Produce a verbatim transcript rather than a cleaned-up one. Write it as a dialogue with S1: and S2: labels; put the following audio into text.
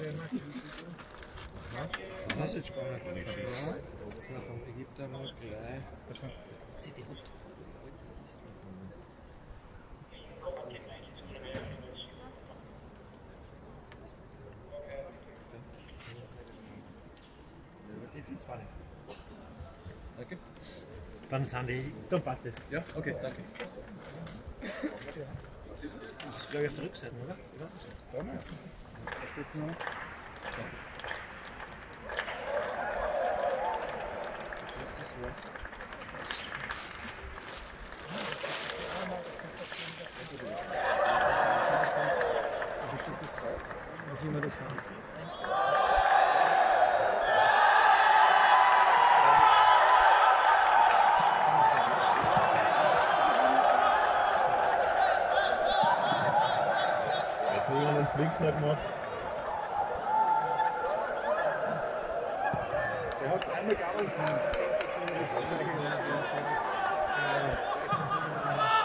S1: Das ist jetzt spannend. Das ist noch vom Ägypter mal gleich. Zieh die Hut. Die, die zwei.
S2: Danke.
S1: Dann sind die. Dann passt es.
S2: Ja, okay, danke.
S1: Das ist glaube ich auf der Rückseite, oder? Ja.
S2: Da steht nur.
S1: Das war's.
S2: Wie steht das drauf?
S1: Was immer das heißt.
S2: Jetzt haben wir einen Flickflack gemacht. Der hat einmal gearbeitet von zehn, sechs Jahren das Anzeichen.